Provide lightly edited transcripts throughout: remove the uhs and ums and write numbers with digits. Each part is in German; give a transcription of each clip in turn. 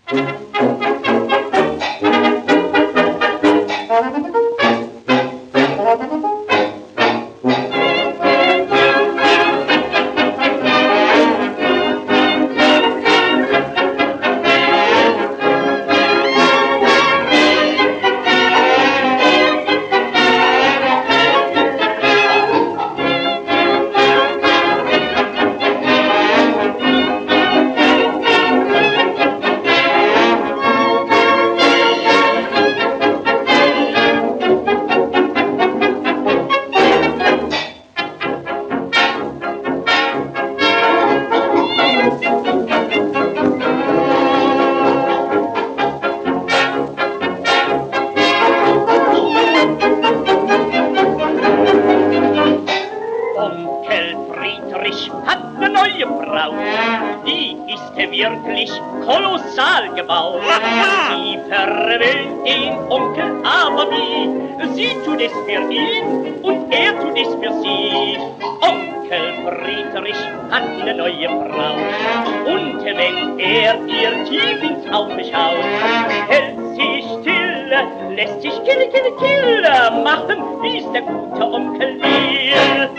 Friedrich hat eine neue Braut, die ist wirklich kolossal gebaut. Sie verwöhnt den Onkel aber wie, sie tut es für ihn und er tut es für sie. Onkel Friedrich hat eine neue Braut und wenn er ihr tief ins Auge schaut, hält sie stille, lässt sich kille machen, wie's der gute Onkel will.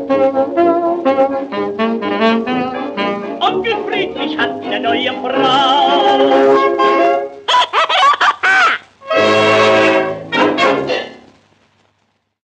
Onkel Friedrich hat eine neue Frau.